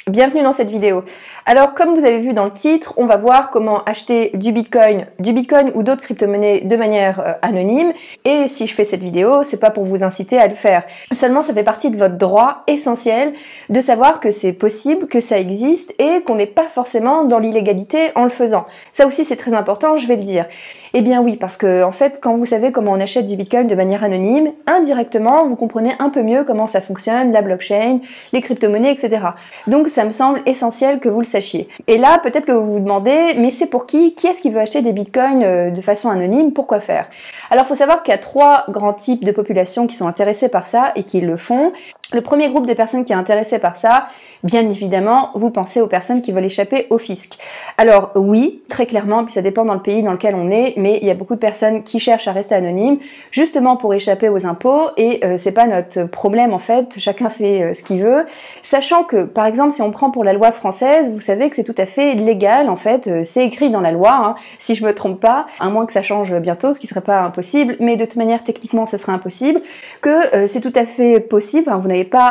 Bienvenue dans cette vidéo. Alors comme vous avez vu dans le titre, on va voir comment acheter du Bitcoin ou d'autres crypto-monnaies de manière anonyme. Et si je fais cette vidéo, c'est pas pour vous inciter à le faire. Seulement ça fait partie de votre droit essentiel de savoir que c'est possible, que ça existe et qu'on n'est pas forcément dans l'illégalité en le faisant. Ça aussi c'est très important, je vais le dire. Eh bien oui, parce que en fait, quand vous savez comment on achète du Bitcoin de manière anonyme, indirectement, vous comprenez un peu mieux comment ça fonctionne, la blockchain, les crypto-monnaies, etc. Donc ça me semble essentiel que vous le sachiez. Et là, peut-être que vous vous demandez, mais c'est pour qui? Qui est-ce qui veut acheter des Bitcoins de façon anonyme? Pourquoi faire? Alors il faut savoir qu'il y a trois grands types de populations qui sont intéressées par ça et qui le font. Le premier groupe de personnes qui est intéressé par ça, bien évidemment, vous pensez aux personnes qui veulent échapper au fisc. Alors oui, très clairement, puis ça dépend dans le pays dans lequel on est, mais il y a beaucoup de personnes qui cherchent à rester anonymes, justement pour échapper aux impôts, et c'est pas notre problème en fait, chacun fait ce qu'il veut, sachant que, par exemple, si on prend pour la loi française, vous savez que c'est tout à fait légal en fait, c'est écrit dans la loi, hein, si je me trompe pas, à moins que ça change bientôt, ce qui serait pas impossible, mais de toute manière, techniquement, ce serait impossible, que c'est tout à fait possible, hein, vous n'avez pas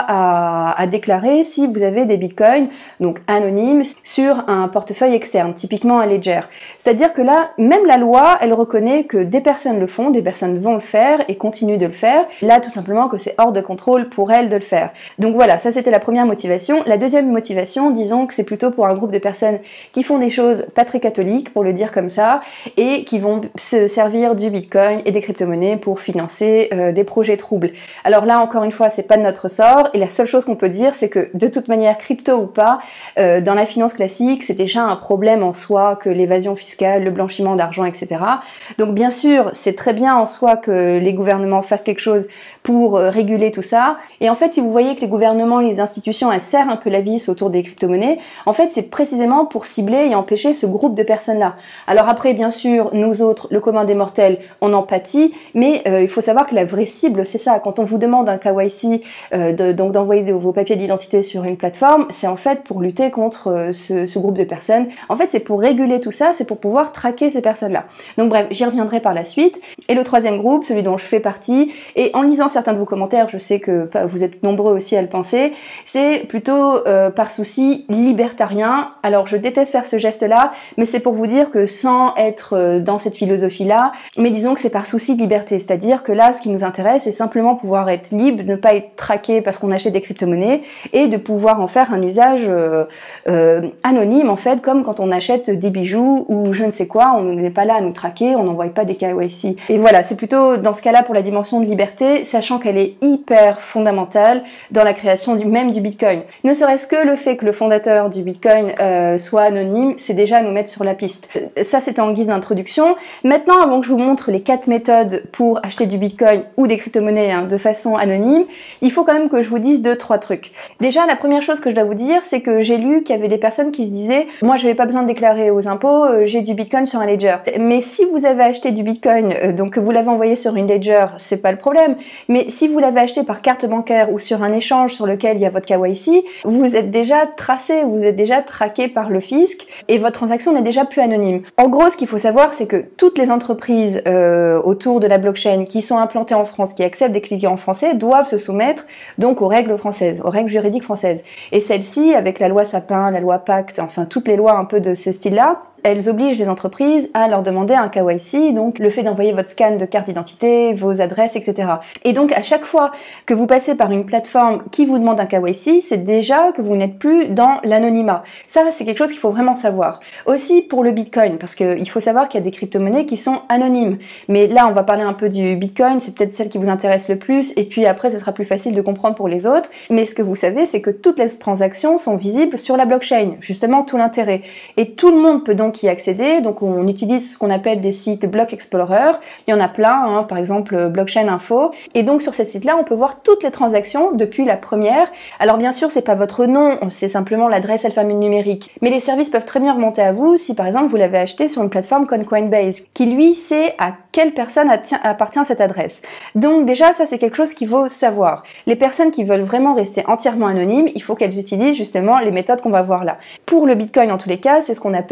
à déclarer si vous avez des bitcoins, donc anonymes, sur un portefeuille externe, typiquement un ledger. C'est-à-dire que là, même la loi, elle reconnaît que des personnes le font, des personnes vont le faire et continuent de le faire. Là, tout simplement que c'est hors de contrôle pour elles de le faire. Donc voilà, ça c'était la première motivation. La deuxième motivation, disons que c'est plutôt pour un groupe de personnes qui font des choses pas très catholiques, pour le dire comme ça, et qui vont se servir du bitcoin et des crypto-monnaies pour financer des projets troubles. Alors là, encore une fois, c'est pas de notre sort, et la seule chose qu'on peut dire, c'est que de toute manière, crypto ou pas, dans la finance classique, c'est déjà un problème en soi que l'évasion fiscale, le blanchiment d'argent, etc. Donc bien sûr, c'est très bien en soi que les gouvernements fassent quelque chose pour réguler tout ça. Et en fait, si vous voyez que les gouvernements et les institutions, elles serrent un peu la vis autour des crypto-monnaies, en fait, c'est précisément pour cibler et empêcher ce groupe de personnes-là. Alors après, bien sûr, nous autres, le commun des mortels, on en pâtit, mais il faut savoir que la vraie cible, c'est ça. Quand on vous demande un KYC, donc d'envoyer vos papiers d'identité sur une plateforme, c'est en fait pour lutter contre ce groupe de personnes. En fait, c'est pour réguler tout ça, c'est pour pouvoir traquer ces personnes-là. Donc bref, j'y reviendrai par la suite. Et le troisième groupe, celui dont je fais partie, et en lisant certains de vos commentaires, je sais que vous êtes nombreux aussi à le penser, c'est plutôt par souci libertarien. Alors je déteste faire ce geste-là, mais c'est pour vous dire que sans être dans cette philosophie-là, mais disons que c'est par souci de liberté, c'est-à-dire que là, ce qui nous intéresse, c'est simplement pouvoir être libre, ne pas être traqué parce qu'on achète des crypto-monnaies, et de pouvoir en faire un usage anonyme, en fait, comme quand on achète des bijoux ou je ne sais quoi, on n'est pas là à nous traquer, on n'envoie pas des KYC. Et voilà, c'est plutôt dans ce cas-là pour la dimension de liberté, sachant qu'elle est hyper fondamentale dans la création même du Bitcoin. Ne serait-ce que le fait que le fondateur du Bitcoin soit anonyme, c'est déjà à nous mettre sur la piste. Ça, c'était en guise d'introduction. Maintenant, avant que je vous montre les 4 méthodes pour acheter du Bitcoin ou des crypto-monnaies de façon anonyme, il faut quand même que je vous dise 2-3 trucs. Déjà, la première chose que je dois vous dire, c'est que j'ai lu qu'il y avait des personnes qui se disaient « Moi, je n'avais pas besoin de déclarer aux impôts, j'ai du Bitcoin sur un ledger. » Mais si vous avez acheté du Bitcoin, donc que vous l'avez envoyé sur une ledger, c'est pas le problème. Mais si vous l'avez acheté par carte bancaire ou sur un échange sur lequel il y a votre KYC, vous êtes déjà tracé, vous êtes déjà traqué par le fisc et votre transaction n'est déjà plus anonyme. En gros, ce qu'il faut savoir, c'est que toutes les entreprises autour de la blockchain qui sont implantées en France, qui acceptent des clients français, doivent se soumettre donc aux règles françaises, aux règles juridiques françaises. Et celle-ci, avec la loi Sapin, la loi Pacte, enfin toutes les lois un peu de ce style-là, elles obligent les entreprises à leur demander un KYC, donc le fait d'envoyer votre scan de carte d'identité, vos adresses, etc. Et donc à chaque fois que vous passez par une plateforme qui vous demande un KYC, c'est déjà que vous n'êtes plus dans l'anonymat. Ça, c'est quelque chose qu'il faut vraiment savoir. Aussi pour le Bitcoin, parce qu'il faut savoir qu'il y a des crypto-monnaies qui sont anonymes. Mais là, on va parler un peu du Bitcoin, c'est peut-être celle qui vous intéresse le plus, et puis après, ce sera plus facile de comprendre pour les autres. Mais ce que vous savez, c'est que toutes les transactions sont visibles sur la blockchain, justement tout l'intérêt. Et tout le monde peut donc y accéder, donc on utilise ce qu'on appelle des sites Block Explorer, il y en a plein, par exemple Blockchain Info, et donc sur ces sites-là, on peut voir toutes les transactions depuis la première. Alors bien sûr, c'est pas votre nom, c'est simplement l'adresse alphanumérique, mais les services peuvent très bien remonter à vous si par exemple vous l'avez acheté sur une plateforme comme Coinbase, qui lui sait à quelle personne appartient cette adresse. Donc déjà, ça c'est quelque chose qu'il faut savoir. Les personnes qui veulent vraiment rester entièrement anonymes, il faut qu'elles utilisent justement les méthodes qu'on va voir là. Pour le Bitcoin, en tous les cas, c'est ce qu'on appelle une crypto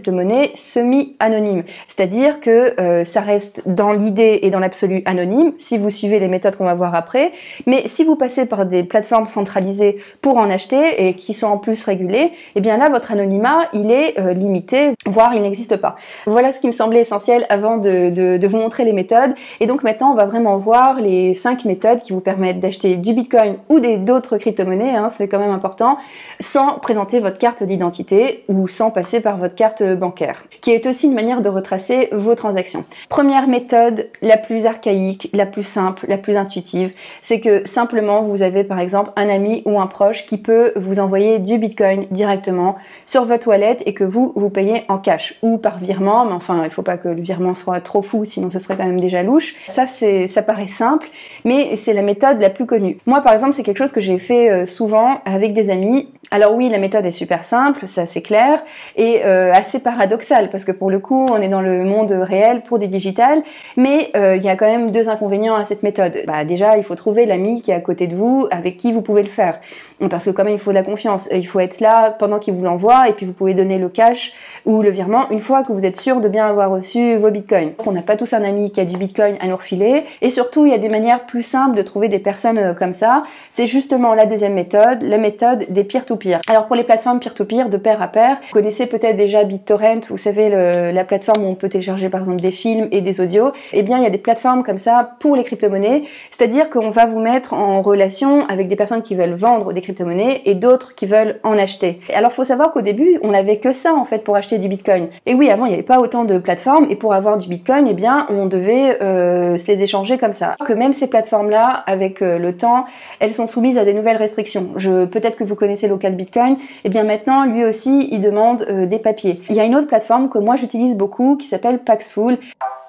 crypto-monnaie semi-anonyme. C'est-à-dire que ça reste dans l'idée et dans l'absolu anonyme, si vous suivez les méthodes qu'on va voir après, mais si vous passez par des plateformes centralisées pour en acheter et qui sont en plus régulées, eh bien là, votre anonymat, il est limité, voire il n'existe pas. Voilà ce qui me semblait essentiel avant de vous montrer les méthodes. Et donc maintenant, on va vraiment voir les 5 méthodes qui vous permettent d'acheter du Bitcoin ou d'autres crypto-monnaies, hein, c'est quand même important, sans présenter votre carte d'identité ou sans passer par votre carte bancaire, qui est aussi une manière de retracer vos transactions. Première méthode, la plus archaïque, la plus simple, la plus intuitive, c'est que simplement vous avez par exemple un ami ou un proche qui peut vous envoyer du Bitcoin directement sur votre wallet et que vous payez en cash ou par virement, mais enfin il faut pas que le virement soit trop fou, sinon ce serait quand même déjà louche. Ça paraît simple, mais c'est la méthode la plus connue. Moi par exemple, c'est quelque chose que j'ai fait souvent avec des amis. Alors oui, la méthode est super simple, ça c'est clair, et assez paradoxale, parce que pour le coup, on est dans le monde réel pour du digital, mais il y a quand même 2 inconvénients à cette méthode. Déjà, il faut trouver l'ami qui est à côté de vous, avec qui vous pouvez le faire, parce que quand même, il faut de la confiance. Il faut être là pendant qu'il vous l'envoie, et puis vous pouvez donner le cash ou le virement une fois que vous êtes sûr de bien avoir reçu vos bitcoins. On n'a pas tous un ami qui a du bitcoin à nous refiler, et surtout, il y a des manières plus simples de trouver des personnes comme ça. C'est justement la deuxième méthode, la méthode des peer-to-peer. Alors pour les plateformes peer-to-peer, de pair à pair, vous connaissez peut-être déjà BitTorrent, vous savez la plateforme où on peut télécharger par exemple des films et des audios. Eh bien il y a des plateformes comme ça pour les crypto-monnaies, c'est-à-dire qu'on va vous mettre en relation avec des personnes qui veulent vendre des crypto-monnaies et d'autres qui veulent en acheter. Alors faut savoir qu'au début, on n'avait que ça en fait pour acheter du Bitcoin. Et oui, avant il n'y avait pas autant de plateformes et pour avoir du Bitcoin, eh bien on devait se les échanger comme ça. Que même ces plateformes-là, avec le temps, elles sont soumises à des nouvelles restrictions. Peut-être que vous connaissez Local Bitcoin, et bien maintenant lui aussi il demande des papiers. Il y a une autre plateforme que moi j'utilise beaucoup qui s'appelle Paxful.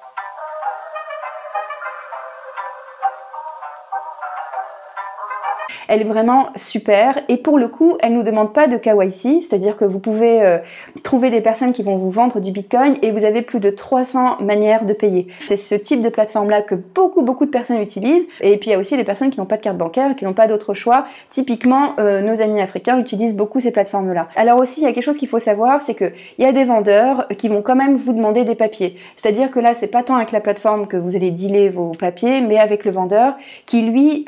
Elle est vraiment super et pour le coup, elle nous demande pas de KYC, c'est-à-dire que vous pouvez trouver des personnes qui vont vous vendre du Bitcoin et vous avez plus de 300 manières de payer. C'est ce type de plateforme-là que beaucoup de personnes utilisent et puis il y a aussi des personnes qui n'ont pas de carte bancaire, qui n'ont pas d'autre choix. Typiquement, nos amis africains utilisent beaucoup ces plateformes-là. Alors aussi, il y a quelque chose qu'il faut savoir, c'est que il y a des vendeurs qui vont quand même vous demander des papiers. C'est-à-dire que là, c'est pas tant avec la plateforme que vous allez dealer vos papiers, mais avec le vendeur qui lui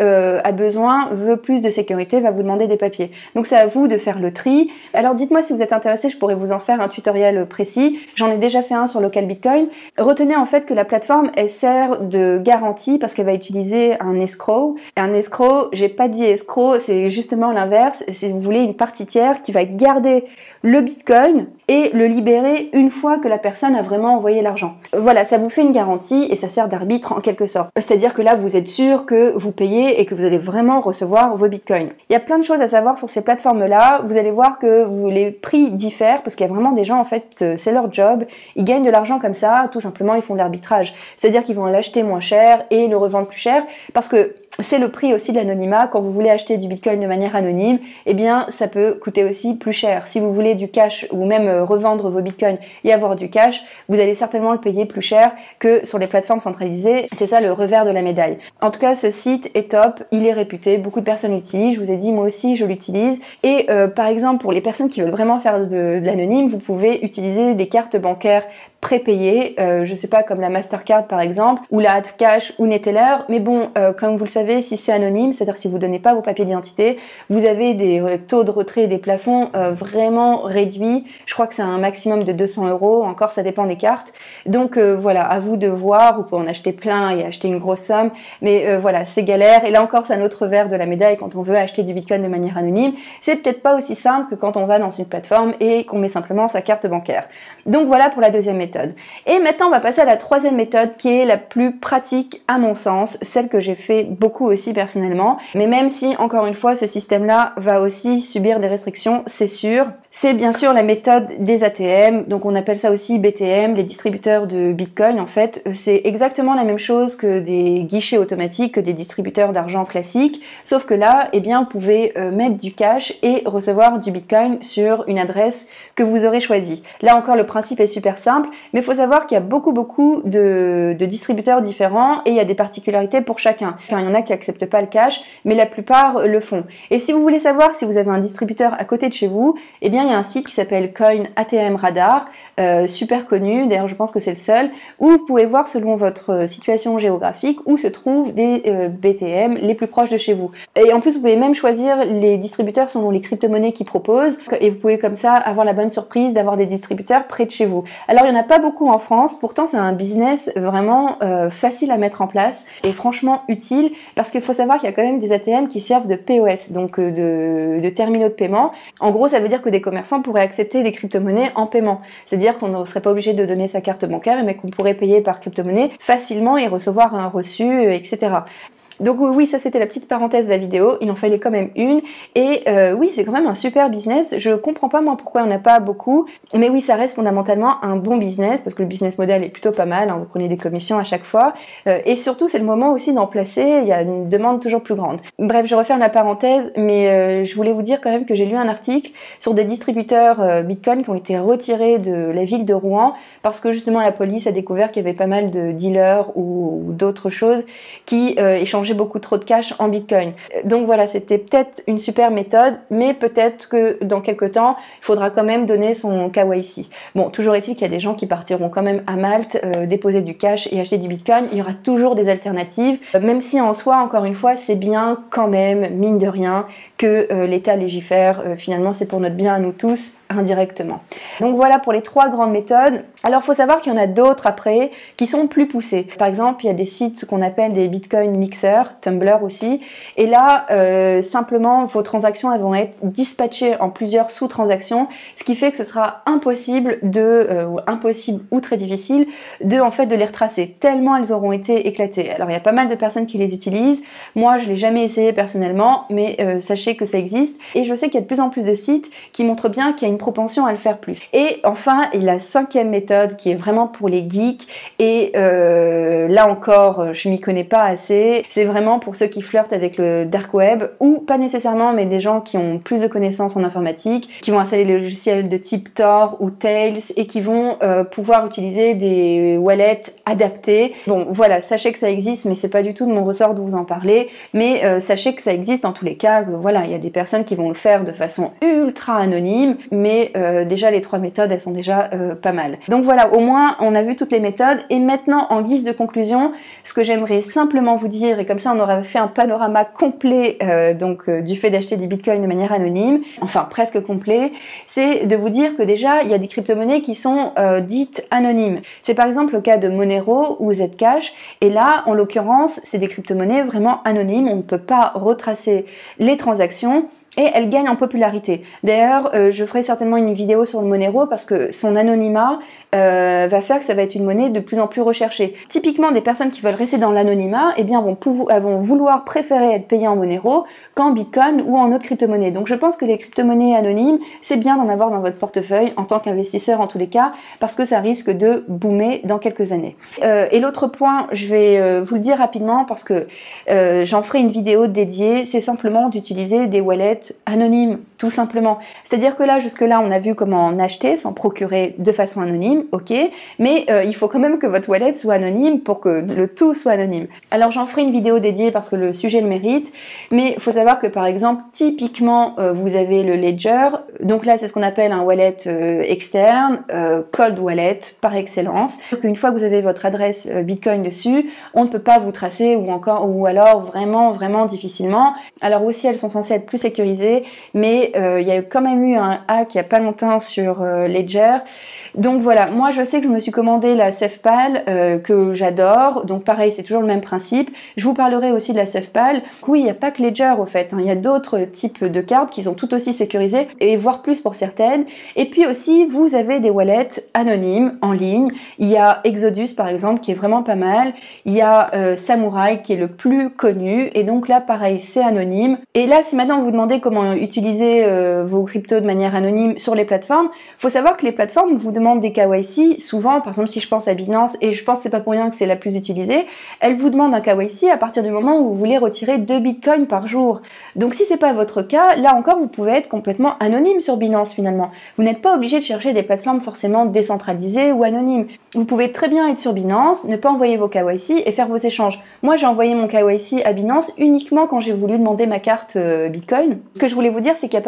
veut plus de sécurité, va vous demander des papiers. Donc c'est à vous de faire le tri. Alors dites-moi si vous êtes intéressé, je pourrais vous en faire un tutoriel précis. J'en ai déjà fait un sur Local Bitcoin. Retenez en fait que la plateforme, elle sert de garantie parce qu'elle va utiliser un escrow. Et un escrow, j'ai pas dit escrow, c'est justement l'inverse. Si vous voulez une partie tiers qui va garder le Bitcoin et le libérer une fois que la personne a vraiment envoyé l'argent. Voilà, ça vous fait une garantie et ça sert d'arbitre en quelque sorte. C'est-à-dire que là, vous êtes sûr que vous payez et que vous allez vraiment recevoir vos bitcoins. Il y a plein de choses à savoir sur ces plateformes-là. Vous allez voir que les prix diffèrent parce qu'il y a vraiment des gens, en fait, c'est leur job. Ils gagnent de l'argent comme ça, tout simplement, ils font de l'arbitrage. C'est-à-dire qu'ils vont l'acheter moins cher et le revendre plus cher parce que c'est le prix aussi de l'anonymat. Quand vous voulez acheter du Bitcoin de manière anonyme, eh bien, ça peut coûter aussi plus cher. Si vous voulez du cash ou même revendre vos Bitcoins et avoir du cash, vous allez certainement le payer plus cher que sur les plateformes centralisées. C'est ça le revers de la médaille. En tout cas, ce site est top, il est réputé, beaucoup de personnes l'utilisent. Je vous ai dit, moi aussi, je l'utilise. Et par exemple, pour les personnes qui veulent vraiment faire de l'anonyme, vous pouvez utiliser des cartes bancaires prépayées, je sais pas, comme la Mastercard par exemple, ou la Adcash ou Neteller, mais bon, comme vous le savez, si c'est anonyme, c'est-à-dire si vous donnez pas vos papiers d'identité, vous avez des taux de retrait des plafonds vraiment réduits. Je crois que c'est un maximum de 200 €, encore ça dépend des cartes. Donc voilà, à vous de voir, vous pouvez en acheter plein et acheter une grosse somme, mais voilà, c'est galère. Et là encore, c'est un autre revers de la médaille quand on veut acheter du Bitcoin de manière anonyme. C'est peut-être pas aussi simple que quand on va dans une plateforme et qu'on met simplement sa carte bancaire. Donc voilà pour la deuxième méthode. Et maintenant, on va passer à la troisième méthode qui est la plus pratique à mon sens, celle que j'ai fait beaucoup aussi personnellement. Mais même si, encore une fois, ce système-là va aussi subir des restrictions, c'est sûr. C'est bien sûr la méthode des ATM, donc on appelle ça aussi BTM, les distributeurs de Bitcoin. En fait, c'est exactement la même chose que des guichets automatiques, que des distributeurs d'argent classiques, sauf que là, eh bien, vous pouvez mettre du cash et recevoir du Bitcoin sur une adresse que vous aurez choisie. Là encore, le principe est super simple, mais il faut savoir qu'il y a beaucoup de distributeurs différents et il y a des particularités pour chacun. Enfin, il y en a qui acceptent pas le cash, mais la plupart le font. Et si vous voulez savoir si vous avez un distributeur à côté de chez vous, eh bien, bien il y a un site qui s'appelle Coin ATM Radar, super connu, d'ailleurs je pense que c'est le seul, où vous pouvez voir selon votre situation géographique où se trouvent des BTM les plus proches de chez vous. Et en plus vous pouvez même choisir les distributeurs selon les crypto-monnaies qu'ils proposent, et vous pouvez comme ça avoir la bonne surprise d'avoir des distributeurs près de chez vous. Alors il n'y en a pas beaucoup en France, pourtant c'est un business vraiment facile à mettre en place et franchement utile, parce qu'il faut savoir qu'il y a quand même des ATM qui servent de POS, donc de terminaux de paiement. En gros, ça veut dire que des commerçants pourraient accepter des crypto-monnaies en paiement. C'est-à-dire qu'on ne serait pas obligé de donner sa carte bancaire, mais qu'on pourrait payer par crypto-monnaie facilement et recevoir un reçu, etc. Donc oui, ça c'était la petite parenthèse de la vidéo, il en fallait quand même une, et oui, c'est quand même un super business. Je comprends pas moi pourquoi on n'a pas beaucoup, mais oui, ça reste fondamentalement un bon business, parce que le business model est plutôt pas mal, hein, vous prenez des commissions à chaque fois, et surtout c'est le moment aussi d'en placer, il y a une demande toujours plus grande. Bref, je referme la parenthèse, mais je voulais vous dire quand même que j'ai lu un article sur des distributeurs Bitcoin qui ont été retirés de la ville de Rouen, parce que justement la police a découvert qu'il y avait pas mal de dealers ou d'autres choses qui échangeaient beaucoup trop de cash en Bitcoin. Donc voilà, c'était peut-être une super méthode, mais peut-être que dans quelques temps, il faudra quand même donner son KYC. Bon, toujours est-il qu'il y a des gens qui partiront quand même à Malte, déposer du cash et acheter du Bitcoin. Il y aura toujours des alternatives, même si en soi, encore une fois, c'est bien quand même, mine de rien, que l'État légifère. Finalement, c'est pour notre bien à nous tous, indirectement. Donc voilà pour les 3 grandes méthodes. Alors, il faut savoir qu'il y en a d'autres après qui sont plus poussées. Par exemple, il y a des sites qu'on appelle des Bitcoin mixers, Tumblr aussi. Et là, simplement, vos transactions elles vont être dispatchées en plusieurs sous-transactions, ce qui fait que ce sera impossible ou très difficile en fait de les retracer, tellement elles auront été éclatées. Alors, il y a pas mal de personnes qui les utilisent. Moi, je l'ai jamais essayé personnellement, mais sachez que ça existe. Et je sais qu'il y a de plus en plus de sites qui montrent bien qu'il y a une propension à le faire plus. Et enfin, il y a la 5e méthode qui est vraiment pour les geeks. Et là encore, je m'y connais pas assez. C'est vraiment pour ceux qui flirtent avec le dark web, ou pas nécessairement, mais des gens qui ont plus de connaissances en informatique, qui vont installer les logiciels de type Tor ou Tails et qui vont pouvoir utiliser des wallets adaptés. Bon, voilà, sachez que ça existe, mais c'est pas du tout de mon ressort de vous en parler. Mais sachez que ça existe dans tous les cas. Voilà, il y a des personnes qui vont le faire de façon ultra anonyme, mais déjà les 3 méthodes, elles sont déjà pas mal. Donc voilà, au moins on a vu toutes les méthodes. Et maintenant, en guise de conclusion, ce que j'aimerais simplement vous dire, et comme ça on aura fait un panorama complet du fait d'acheter des bitcoins de manière anonyme, enfin presque complet, c'est de vous dire que déjà il y a des crypto-monnaies qui sont dites anonymes. C'est par exemple le cas de Monero ou Zcash, et là en l'occurrence c'est des crypto-monnaies vraiment anonymes, on ne peut pas retracer les transactions. Et elle gagne en popularité. D'ailleurs, je ferai certainement une vidéo sur le Monero parce que son anonymat va faire que ça va être une monnaie de plus en plus recherchée. Typiquement, des personnes qui veulent rester dans l'anonymat, eh bien, vont vouloir préférer être payées en Monero qu'en Bitcoin ou en autre crypto-monnaie. Donc, je pense que les crypto-monnaies anonymes, c'est bien d'en avoir dans votre portefeuille en tant qu'investisseur en tous les cas, parce que ça risque de boomer dans quelques années. Et l'autre point, je vais vous le dire rapidement parce que j'en ferai une vidéo dédiée, c'est simplement d'utiliser des wallets anonyme, tout simplement. C'est-à-dire que là, jusque-là, on a vu comment en acheter, s'en procurer de façon anonyme, ok, mais il faut quand même que votre wallet soit anonyme pour que le tout soit anonyme. Alors, j'en ferai une vidéo dédiée parce que le sujet le mérite, mais il faut savoir que, par exemple, typiquement, vous avez le Ledger, donc là, c'est ce qu'on appelle un wallet externe, cold wallet par excellence. Une fois que vous avez votre adresse Bitcoin dessus, on ne peut pas vous tracer ou alors vraiment difficilement. Alors aussi, elles sont censées être plus sécurisées, mais il y a quand même eu un hack il n'y a pas longtemps sur Ledger. Donc voilà, moi je sais que je me suis commandé la SafePal que j'adore, donc pareil c'est toujours le même principe. Je vous parlerai aussi de la SafePal. Oui, il n'y a pas que Ledger au fait, hein. Il y a d'autres types de cartes qui sont tout aussi sécurisées, et voire plus pour certaines. Et puis aussi vous avez des wallets anonymes en ligne. Il y a Exodus par exemple qui est vraiment pas mal. Il y a Samurai qui est le plus connu, et donc là pareil c'est anonyme. Et là si maintenant vous demandez comment utiliser vos cryptos de manière anonyme sur les plateformes, faut savoir que les plateformes vous demandent des KYC, souvent, par exemple si je pense à Binance, et je pense que c'est pas pour rien que c'est la plus utilisée, elle vous demande un KYC à partir du moment où vous voulez retirer 2 bitcoins par jour. Donc si c'est pas votre cas, là encore vous pouvez être complètement anonyme sur Binance finalement. Vous n'êtes pas obligé de chercher des plateformes forcément décentralisées ou anonymes. Vous pouvez très bien être sur Binance, ne pas envoyer vos KYC et faire vos échanges. Moi j'ai envoyé mon KYC à Binance uniquement quand j'ai voulu demander ma carte Bitcoin. Ce que je voulais vous dire, c'est qu'il y a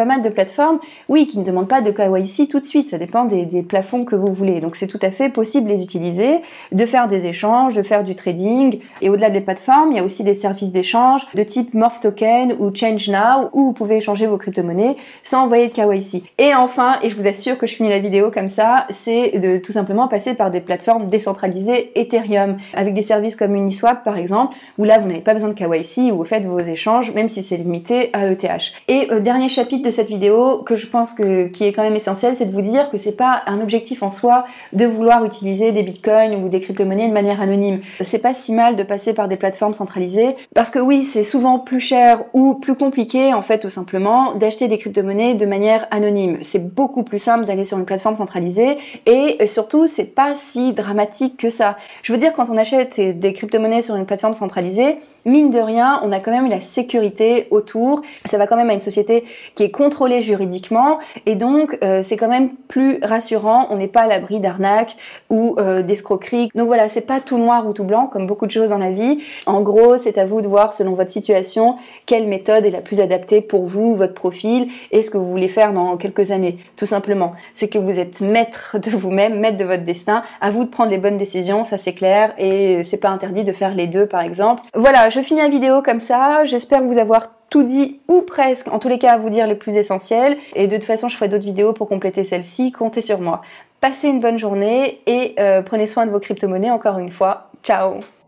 pas mal de plateformes, oui, qui ne demandent pas de KYC tout de suite, ça dépend des plafonds que vous voulez. Donc c'est tout à fait possible de les utiliser, de faire des échanges, de faire du trading. Et au-delà des plateformes, il y a aussi des services d'échange de type Morph Token ou Change Now, où vous pouvez échanger vos crypto-monnaies sans envoyer de KYC. Et enfin, et je vous assure que je finis la vidéo comme ça, c'est de tout simplement passer par des plateformes décentralisées Ethereum, avec des services comme Uniswap par exemple, où là vous n'avez pas besoin de KYC, où vous faites vos échanges, même si c'est limité à ETH. Et dernier chapitre de cette vidéo que je pense qui est quand même essentiel, c'est de vous dire que c'est pas un objectif en soi de vouloir utiliser des bitcoins ou des crypto-monnaies de manière anonyme. C'est pas si mal de passer par des plateformes centralisées, parce que oui, c'est souvent plus cher ou plus compliqué en fait tout simplement d'acheter des crypto-monnaies de manière anonyme. C'est beaucoup plus simple d'aller sur une plateforme centralisée et surtout c'est pas si dramatique que ça. Je veux dire, quand on achète des crypto-monnaies sur une plateforme centralisée, mine de rien, on a quand même la sécurité autour. Ça va quand même à une société qui est contrôlée juridiquement et donc c'est quand même plus rassurant. On n'est pas à l'abri d'arnaques ou d'escroqueries. Donc voilà, c'est pas tout noir ou tout blanc comme beaucoup de choses dans la vie. En gros, c'est à vous de voir selon votre situation quelle méthode est la plus adaptée pour vous, votre profil et ce que vous voulez faire dans quelques années. Tout simplement, c'est que vous êtes maître de vous-même, maître de votre destin. À vous de prendre les bonnes décisions, ça c'est clair et c'est pas interdit de faire les deux par exemple. Voilà, je finis la vidéo comme ça, j'espère vous avoir tout dit ou presque, en tous les cas à vous dire les plus essentiels et de toute façon je ferai d'autres vidéos pour compléter celle-ci, comptez sur moi. Passez une bonne journée et prenez soin de vos crypto-monnaies encore une fois. Ciao!